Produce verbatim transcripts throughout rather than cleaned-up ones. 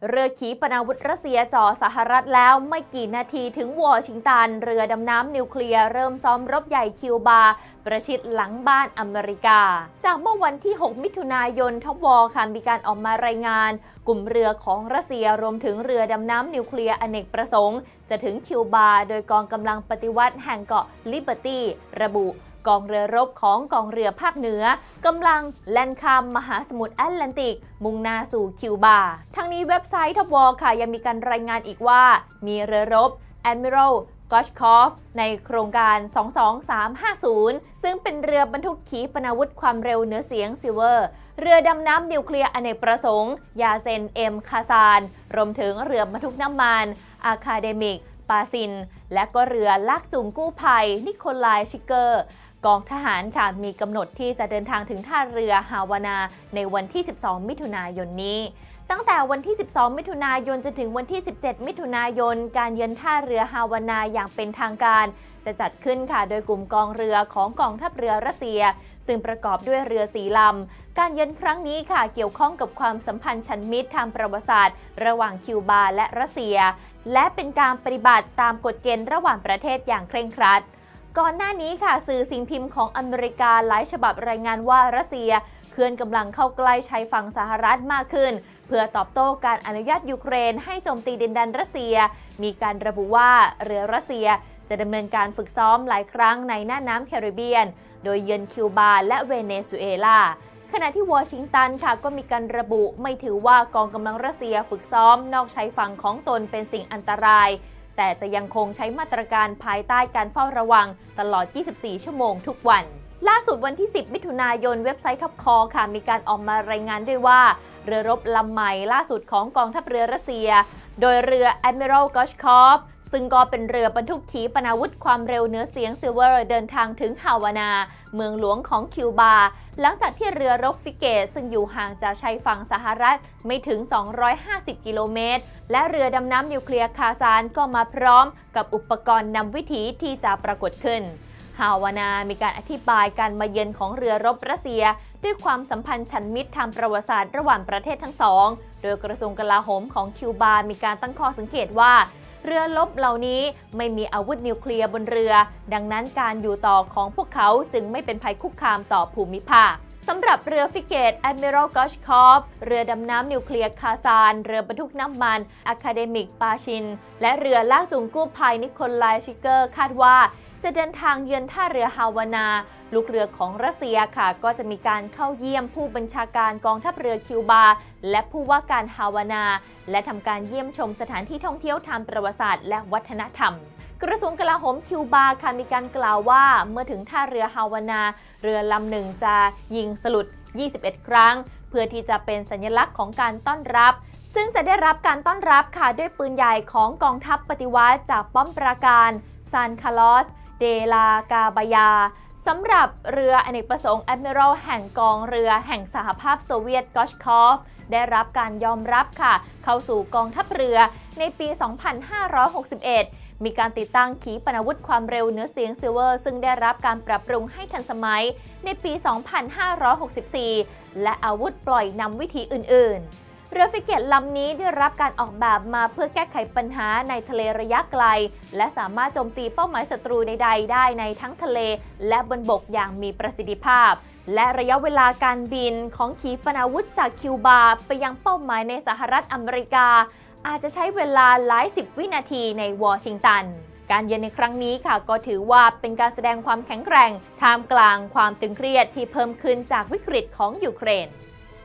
เรือขีปนาวุธรัสเซียจ่อสหรัฐแล้วไม่กี่นาทีถึงวอชิงตันเรือดำน้ำนิวเคลียร์เริ่มซ้อมรบใหญ่คิวบาประชิดหลังบ้านอเมริกาจากเมื่อวันที่หกมิถุนายนทวค่ะมีการออกมารายงานกลุ่มเรือของรัสเซียรวมถึงเรือดำน้ำนิวเคลียร์อเนกประสงค์จะถึงคิวบาโดยกองกำลังปฏิวัติแห่งเกาะลิเบอร์ตี้ระบุกองเรือรบของกองเรือภาคเหนือกำลังแล่นข้ามมหาสมุทรแอตแลนติกมุ่งหน้าสู่คิวบาทั้งนี้เว็บไซต์ทวค่ะยังมีการรายงานอีกว่ามีเรือรบ Admiral Gorshkov ในโครงการ สองสองสามห้าศูนย์ ซึ่งเป็นเรือบรรทุกขีปนาวุธความเร็วเหนือเสียงซิลเวอร์เรือดำน้ำนิวเคลียร์อเนกประสงค์ยาเซนเอ็มคาซานรวมถึงเรือบรรทุกน้ำมันอาคาเดมิกปาซินและก็เรือลากจูงกู้ภัยนิโคลายชิเกอร์กองทหารค่ะมีกำหนดที่จะเดินทางถึงท่าเรือฮาวานาในวันที่สิบสองมิถุนายนนี้ตั้งแต่วันที่สิบสองมิถุนายนจนถึงวันที่สิบเจ็ดมิถุนายนการเยือนท่าเรือฮาวานาอย่างเป็นทางการจะจัดขึ้นค่ะโดยกลุ่มกองเรือของกองทัพเรือรัสเซียซึ่งประกอบด้วยเรือสี่ลำการเยือนครั้งนี้ค่ะเกี่ยวข้องกับความสัมพันธ์ชั้นมิตรทางประวัติศาสตร์ระหว่างคิวบาและรัสเซียและเป็นการปฏิบัติตามกฎเกณฑ์ระหว่างประเทศอย่างเคร่งครัดก่อนหน้านี้ค่ะสื่อสิ่งพิมพ์ของอเมริกาหลายฉบับรายงานว่ารัสเซียเคลื่อนกำลังเข้าใกล้ชายฝั่งสหรัฐมากขึ้นเพื่อตอบโต้การอนุญาตยูเครนให้โจมตีดินแดนรัสเซียมีการระบุว่าเรือรัสเซียจะดำเนินการฝึกซ้อมหลายครั้งในน่านน้ำแคริบเบียนโดยเยือนคิวบาและเวเนซุเอลาขณะที่วอชิงตันค่ะก็มีการระบุไม่ถือว่ากองกำลังรัสเซียฝึกซ้อมนอกชายฝั่งของตนเป็นสิ่งอันตรายแต่จะยังคงใช้มาตรการภายใต้การเฝ้าระวังตลอดยี่สิบสี่ชั่วโมงทุกวันล่าสุดวันที่สิบมิถุนายนเว็บไซต์ท็อปคอลค่ะมีการออกมารายงานด้วยว่าเรือรบลำใหม่ล่าสุดของกองทัพเรือรัสเซียโดยเรือ Admiral Gorshkov ซึ่งก็เป็นเรือบรรทุกขีปนาวุธความเร็วเหนือเสียงซิลเวอร์เดินทางถึงฮาวานาเมืองหลวงของคิวบาหลังจากที่เรือรบฟิเกตซึ่งอยู่ห่างจากชายฝั่งสหรัฐไม่ถึงสองร้อยห้าสิบกิโลเมตรและเรือดำน้ำนิวเคลียร์คาซานก็มาพร้อมกับอุปกรณ์นำวิถีที่จะปรากฏขึ้นฮาวานามีการอธิบายการมาเยือนของเรือรบรัสเซียด้วยความสัมพันธ์ชั้นมิตรทางประวัติศาสตร์ระหว่างประเทศทั้งสองโดยกระทรวงกลาโหมของคิวบามีการตั้งข้อสังเกตว่าเรือรบเหล่านี้ไม่มีอาวุธนิวเคลียร์บนเรือดังนั้นการอยู่ต่อของพวกเขาจึงไม่เป็นภัยคุกคามต่อภูมิภาคสำหรับเรือฟิเกต Admiral Gorshkov เรือดำน้ำนิวเคลียร์คาซานเรือบรรทุกน้ำมัน Academic ปาชินและเรือลากจูงกู้ภัยนิโคลายชิเกอร์คาดว่าจะเดินทางเยือนท่าเรือฮาวานาลูกเรือของรัสเซียค่ะก็จะมีการเข้าเยี่ยมผู้บัญชาการกองทัพเรือคิวบาและผู้ว่าการฮาวานาและทำการเยี่ยมชมสถานที่ท่องเที่ยวทางประวัติศาสตร์และวัฒนธรรมกระทรวงกลาโหมคิวบาค่ะมีการกล่าวว่าเมื่อถึงท่าเรือฮาวานาเรือลำหนึ่งจะยิงสลุดยี่สิบเอ็ดครั้งเพื่อที่จะเป็นสัญลักษณ์ของการต้อนรับซึ่งจะได้รับการต้อนรับค่ะด้วยปืนใหญ่ของกองทัพปฏิวัติจากป้อมปราการซานคาร์ลอสเดลากาบายาสำหรับเรืออเนกประสงค์ Admiral แห่งกองเรือแห่งสหภาพโซเวียต Gorshkov ได้รับการยอมรับค่ะเข้าสู่กองทัพเรือในปี สองพันห้าร้อยหกสิบเอ็ด มีการติดตั้งขีปนาวุธความเร็วเหนือเสียงซิลเวอร์ซึ่งได้รับการปรับปรุงให้ทันสมัยในปี สองพันห้าร้อยหกสิบสี่ และอาวุธปล่อยนำวิถีอื่นๆเรือฟิเกตลำนี้ได้รับการออกแบบมาเพื่อแก้ไขปัญหาในทะเลระยะไกลและสามารถโจมตีเป้าหมายศัตรูใดๆได้ในทั้งทะเลและบนบกอย่างมีประสิทธิภาพและระยะเวลาการบินของขีปนาวุธจากคิวบาไปยังเป้าหมายในสหรัฐอเมริกาอาจจะใช้เวลาหลายสิบวินาทีในวอชิงตันการเยือนในครั้งนี้ค่ะก็ถือว่าเป็นการแสดงความแข็งแกร่งท่ามกลางความตึงเครียดที่เพิ่มขึ้นจากวิกฤตของยูเครน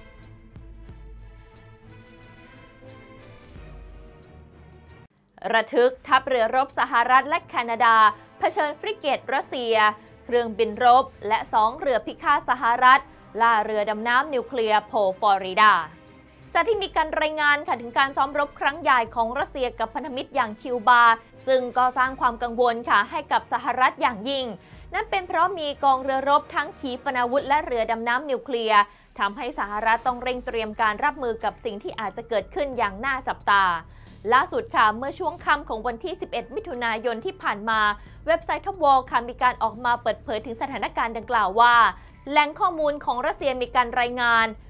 ระทึกทัพเรือรบสหรัฐและแคนาดาเผชิญฟริเกตรัสเซียเครื่องบินรบและสองเรือพิฆาตสหรัฐล่าเรือดำน้ำนิวเคลียร์โพฟลอริดาจากที่มีการรายงานค่ะถึงการซ้อมรบครั้งใหญ่ของรัสเซียกับพันธมิตรอย่างคิวบาซึ่งก็สร้างความกังวลค่ะให้กับสหรัฐอย่างยิ่งนั่นเป็นเพราะมีกองเรือรบทั้งขีปนาวุธและเรือดำน้ำนิวเคลียร์ทำให้สหรัฐต้องเร่งเตรียมการรับมือกับสิ่งที่อาจจะเกิดขึ้นอย่างน่าจับตาล่าสุดค่ะเมื่อช่วงค่ำของวันที่สิบเอ็ดมิถุนายนที่ผ่านมาเว็บไซต์ท็อปวอลค่ะมีการออกมาเปิดเผยถึงสถานการณ์ดังกล่าวว่าแหล่งข้อมูลของรัสเซียมีการรายงาน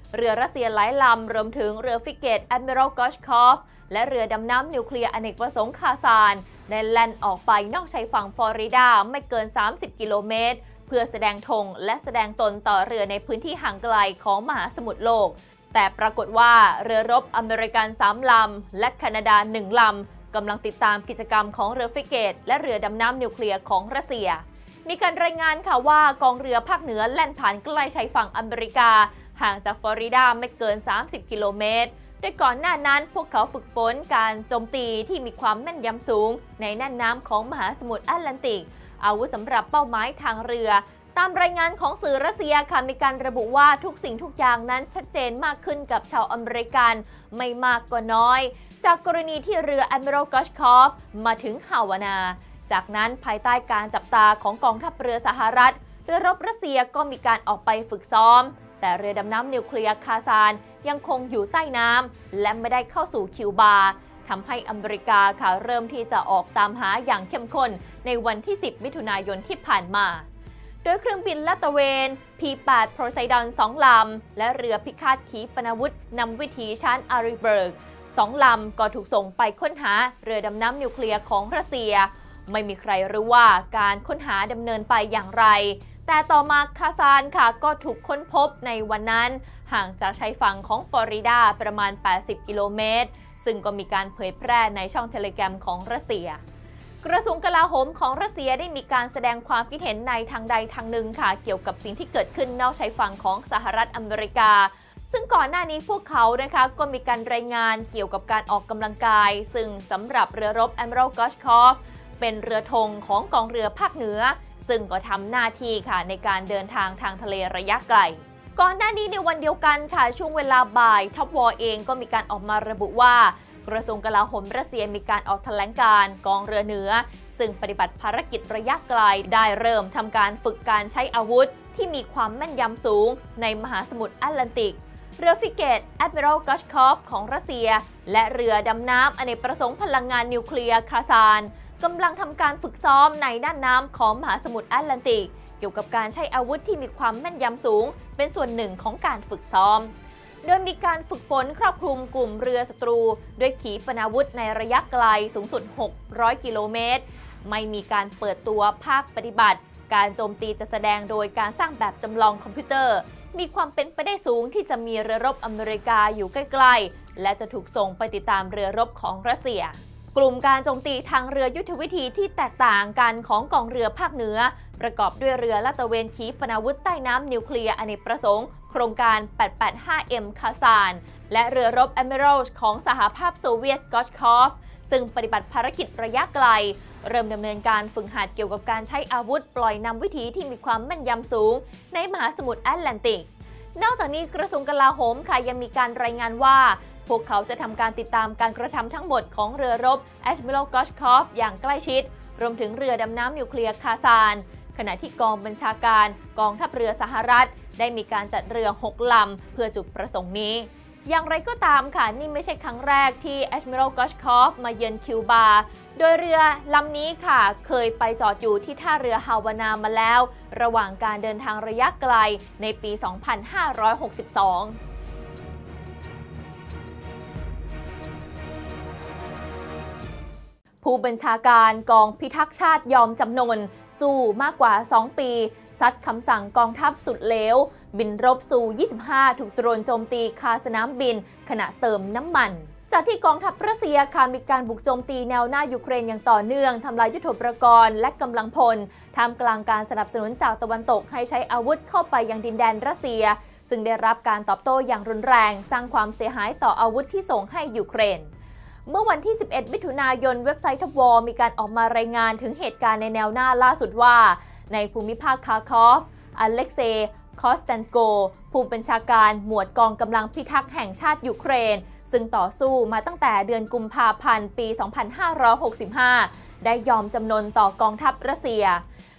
เรือรัสเซียหลายลำรวมถึงเรือฟริเกต Admiral Gorshkov และเรือดำน้ำนิวเคลียร์อเนกประสงค์คาซานได้แล่นออกไปนอกชายฝั่งฟลอริดาไม่เกิน สามสิบ กิโลเมตรเพื่อแสดงธงและแสดงตนต่อเรือในพื้นที่ห่างไกลของมหาสมุทรโลกแต่ปรากฏว่าเรือรบอเมริกันสามลำและแคนาดาหนึ่งลำกำลังติดตามกิจกรรมของเรือฟริเกตและเรือดำน้ำนิวเคลียร์ของรัสเซียมีการรายงานค่ะว่ากองเรือภาคเหนือแล่นผ่านใกล้ชายฝั่งอเมริกาห่างจากฟลอริดาไม่เกิน สามสิบ กิโลเมตรโดยก่อนหน้านั้นพวกเขาฝึกฝนการโจมตีที่มีความแม่นยำสูงในน่านน้ำของมหาสมุทรแอตแลนติกอาวุธสำหรับเป้าหมายทางเรือตามรายงานของสื่อรัสเซียค่ะมีการระบุว่าทุกสิ่งทุกอย่างนั้นชัดเจนมากขึ้นกับชาวอเมริกันไม่มากก็น้อยจากกรณีที่เรือ Admiral Gorshkov มาถึงฮาวานาจากนั้นภายใต้การจับตาของกองทัพเรือสหรัฐเรือรบรัสเซียก็มีการออกไปฝึกซ้อมแต่เรือดำน้ำนิวเคลียร์คาซานยังคงอยู่ใต้น้ำและไม่ได้เข้าสู่คิวบาทำให้อเมริกาค่ะเริ่มที่จะออกตามหาอย่างเข้มข้นในวันที่สิบมิถุนายนที่ผ่านมาโดยเครื่องบินลาดตระเวน พี แปด Poseidon สองลำและเรือพิฆาตขีปนาวุธนำวิถีชั้นอาริเบิร์กสองลำก็ถูกส่งไปค้นหาเรือดำน้ำนิวเคลียร์ของรัสเซียไม่มีใครรู้ว่าการค้นหาดำเนินไปอย่างไรแต่ต่อมาคาซานค่ะก็ถูกค้นพบในวันนั้นห่างจากชายฝั่งของฟลอริดาประมาณ แปดสิบ กิโลเมตรซึ่งก็มีการเผยแพร่ในช่องเทเลแกรมของรัสเซียกระทรวงกลาโหมของรัสเซียได้มีการแสดงความคิดเห็นในทางใดทางหนึ่งค่ะเกี่ยวกับสิ่งที่เกิดขึ้นนอกชายฝั่งของสหรัฐอเมริกาซึ่งก่อนหน้านี้พวกเขานะคะก็มีการรายงานเกี่ยวกับการออกกำลังกายซึ่งสำหรับเรือรบ Admiral Gorshkov เป็นเรือธงของกองเรือภาคเหนือซึ่งก็ทำหน้าที่ค่ะในการเดินทางทางทะเลระยะไกลก่อนหน้านี้ในวันเดียวกันค่ะช่วงเวลาบ่ายท็อปวอร์เองก็มีการออกมาระบุว่ากระทรวงกลาโหมรัสเซียมีการออกแถลงการณ์กองเรือเหนือซึ่งปฏิบัติภารกิจระยะไกลได้เริ่มทำการฝึกการใช้อาวุธที่มีความแม่นยำสูงในมหาสมุทรแอตแลนติกเรือฟริเกต Admiral Gorshkov ของรัสเซียและเรือดำน้ำอเนกประสงค์พลังงานนิวเคลียร์คาซานกำลังทำการฝึกซ้อมในน่านน้ำของมหาสมุทรแอตแลนติกเกี่ยวกับการใช้อาวุธที่มีความแม่นยำสูงเป็นส่วนหนึ่งของการฝึกซ้อมโดยมีการฝึกฝนครอบคลุมกลุ่มเรือศัตรูด้วยขีปนาวุธในระยะไกลสูงสุดหกร้อยกิโลเมตรไม่มีการเปิดตัวภาคปฏิบัติการโจมตีจะแสดงโดยการสร้างแบบจำลองคอมพิวเตอร์มีความเป็นไปได้สูงที่จะมีเรือรบอเมริกาอยู่ใกล้ๆและจะถูกส่งไปติดตามเรือรบของรัสเซียกลุ่มการโจมตีทางเรือยุทธวิธีที่แตกต่างกันของกองเรือภาคเหนือประกอบด้วยเรือลาดตระเวนขีปนาวุธใต้น้ำนิวเคลียร์อเนกประสงค์โครงการ แปด แปด ห้า เอ็ม คาซานและเรือรบ Admiral ของสหภาพโซเวียต Gorshkov ซึ่งปฏิบัติภารกิจระยะไกลเริ่มดำเนินการฝึกหัดเกี่ยวกับการใช้อาวุธปล่อยนำวิถีที่มีความแม่นยำสูงในมหาสมุทรแอตแลนติกนอกจากนี้กระทรวงกลาโหมค่ะยังมีการรายงานว่าพวกเขาจะทำการติดตามการกระทำทั้งหมดของเรือรบ Admiral Gorshkov อย่างใกล้ชิดรวมถึงเรือดำน้ำนิวเคลียร์คาซานขณะที่กองบัญชาการกองทัพเรือสหรัฐได้มีการจัดเรือหกลำเพื่อจุดประสงค์นี้อย่างไรก็ตามค่ะนี่ไม่ใช่ครั้งแรกที่ Admiral Gorshkov มาเยือนคิวบาโดยเรือลำนี้ค่ะเคยไปจอดอยู่ที่ท่าเรือฮาวานามาแล้วระหว่างการเดินทางระยะไกลในปี สองพันห้าร้อยหกสิบสองผู้บัญชาการกองพิทักษ์ชาติยอมจำนนสู้มากกว่าสองปีซัดคำสั่งกองทัพสุดเลวบินรบซู ยี่สิบห้า ถูกโดรนโจมตีคาสนามบินขณะเติมน้ำมันจากที่กองทัพรัสเซียค่ะมีการบุกโจมตีแนวหน้ายูเครนอย่างต่อเนื่องทำลายยุทโธปกรณ์และกำลังพลท่ามกลางการสนับสนุนจากตะวันตกให้ใช้อาวุธเข้าไปยังดินแดนรัสเซียซึ่งได้รับการตอบโต้อย่างรุนแรงสร้างความเสียหายต่ออาวุธที่ส่งให้ยูเครนเมื่อวันที่สิบเอ็ดมิถุนายนเว็บไซต์ทัพวอร์มีการออกมารายงานถึงเหตุการณ์ในแนวหน้าล่าสุดว่าในภูมิภาคคาร์คอฟอเล็กเซย์คอสแตนโกผู้บัญชาการหมวดกองกำลังพิทักษ์แห่งชาติยูเครนซึ่งต่อสู้มาตั้งแต่เดือนกุมภาพันธ์ปี สองพันห้าร้อยหกสิบห้า ได้ยอมจำนนต่อกองทัพรัสเซีย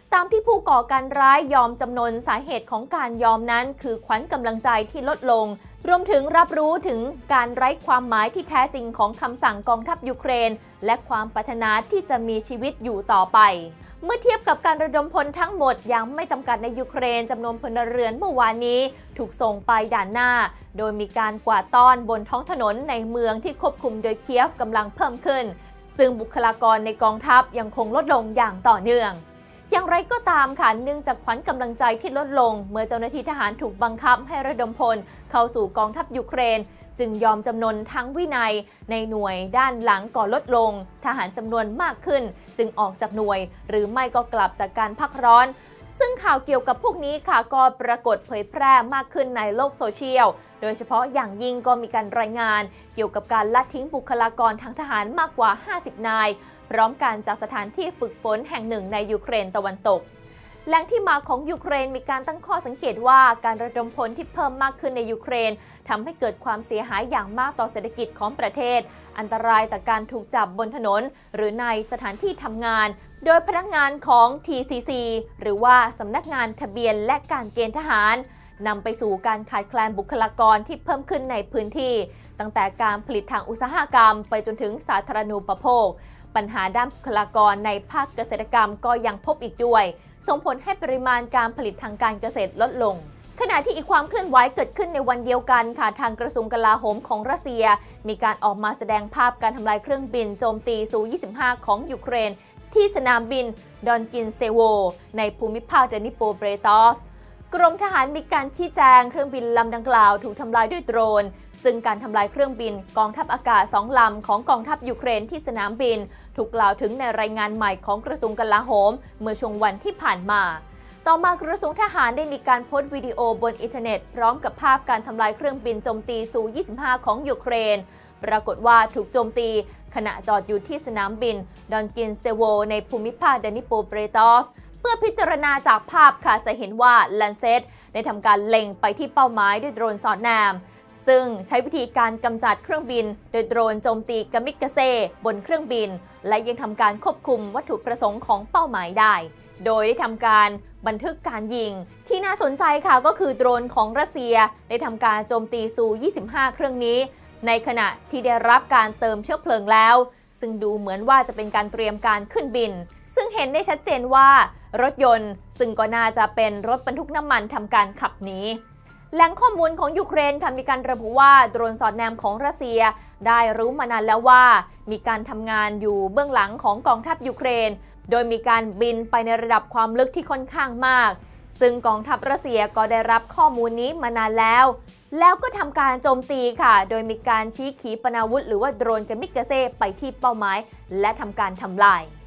ตามที่ผู้ก่อการร้ายยอมจำนนสาเหตุของการยอมนั้นคือขวัญกำลังใจที่ลดลงรวมถึงรับรู้ถึงการไร้ความหมายที่แท้จริงของคำสั่งกองทัพยูเครนและความปรารถนาที่จะมีชีวิตอยู่ต่อไปเมื่อเทียบกับการระดมพลทั้งหมดยังไม่จำกัดในยูเครนจำนวนพลเรือนเมื่อวานนี้ถูกส่งไปด่านหน้าโดยมีการกวาดต้อนบนท้องถนนในเมืองที่ควบคุมโดยเคียฟกำลังเพิ่มขึ้นซึ่งบุคลากรในกองทัพยังคงลดลงอย่างต่อเนื่องอย่างไรก็ตามค่ะเนื่องจากขวัญกำลังใจที่ลดลงเมื่อเจ้าหน้าที่ทหารถูกบังคับให้ระดมพลเข้าสู่กองทัพยูเครนจึงยอมจำนนทั้งวินัยในหน่วยด้านหลังก่อลดลงทหารจำนวนมากขึ้นจึงออกจากหน่วยหรือไม่ก็กลับจากการพักร้อนซึ่งข่าวเกี่ยวกับพวกนี้ค่ะก็ปรากฏเผยแพร่มากขึ้นในโลกโซเชียลโดยเฉพาะอย่างยิ่งก็มีการรายงานเกี่ยวกับการละทิ้งบุคลากรทางทหารมากกว่าห้าสิบนายพร้อมการจากสถานที่ฝึกฝนแห่งหนึ่งในยูเครนตะวันตกแหล่งที่มาของยูเครนมีการตั้งข้อสังเกตว่าการระดมพลที่เพิ่มมากขึ้นในยูเครนทำให้เกิดความเสียหายอย่างมากต่อเศรษฐกิจของประเทศอันตรายจากการถูกจับบนถนนหรือในสถานที่ทำงานโดยพนักงานของ ที ซี ซี หรือว่าสำนักงานทะเบียนและการเกณฑ์ทหารนำไปสู่การขาดแคลนบุคลากรที่เพิ่มขึ้นในพื้นที่ตั้งแต่การผลิตทางอุตสาหกรรมไปจนถึงสาธารณูปโภคปัญหาด้านบุคลากรในภาคเกษตรกรรมก็ยังพบอีกด้วยส่งผลให้ปริมาณการผลิตทางการเกษตรลดลงขณะที่อีกความเคลื่อนไหวเกิดขึ้นในวันเดียวกันค่ะทางกระทรวงกลาโหมของรัสเซียมีการออกมาแสดงภาพการทำลายเครื่องบินโจมตีซู ยี่สิบห้า ของยูเครนที่สนามบินดอนกินเซโวในภูมิภาคเดนิโปรเปรตอฟกรมทหารมีการชี้แจงเครื่องบินลำดังกล่าวถูกทำลายด้วยโดรนซึ่งการทำลายเครื่องบินกองทัพอากาศสองลำของกองทัพยูเครนที่สนามบินถูกกล่าวถึงในรายงานใหม่ของกระทรวงกลาโหมเมื่อช่วงวันที่ผ่านมาต่อมากระทรวงทหารได้มีการโพสต์วิดีโอบนอินเทอร์เน็ตพร้อมกับภาพการทำลายเครื่องบินโจมตีซู ยี่สิบห้า ของยูเครนปรากฏว่าถูกโจมตีขณะจอดอยู่ที่สนามบินดอนกินเซโวในภูมิภาคเดนิโปรเปรตอฟเมื่อพิจารณาจากภาพค่ะจะเห็นว่าแลนเซตได้ทำการเล็งไปที่เป้าหมายด้วยโดรนสอดแนมซึ่งใช้วิธีการกำจัดเครื่องบินโดยโดรนโจมตีกามิกาเซ่บนเครื่องบินและยังทำการควบคุมวัตถุประสงค์ของเป้าหมายได้โดยได้ทำการบันทึกการยิงที่น่าสนใจค่ะก็คือโดรนของรัสเซียได้ทำการโจมตีซู ยี่สิบห้า เครื่องนี้ในขณะที่ได้รับการเติมเชื้อเพลิงแล้วซึ่งดูเหมือนว่าจะเป็นการเตรียมการขึ้นบินซึ่งเห็นได้ชัดเจนว่ารถยนต์ซึ่งก็น่าจะเป็นรถบรรทุกน้ำมันทำการขับหนีแหล่งข้อมูลของยูเครนค่ะมีการระบุว่าโดรนสอดแนมของรัสเซียได้รู้มานานแล้วว่ามีการทำงานอยู่เบื้องหลังของกองทัพยูเครนโดยมีการบินไปในระดับความลึกที่ค่อนข้างมากซึ่งกองทัพรัสเซียก็ได้รับข้อมูลนี้มานานแล้วแล้วก็ทำการโจมตีค่ะโดยมีการชี้ขีปนาวุธหรือว่าโดรนกามิกาเซ่ไปที่เป้าหมายและทำการทำลาย